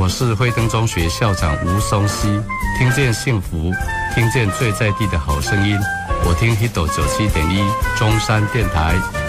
我是惠登中学校长吴松熙。听见幸福，听见最在地的好声音，我听 Hito 97.1中山电台。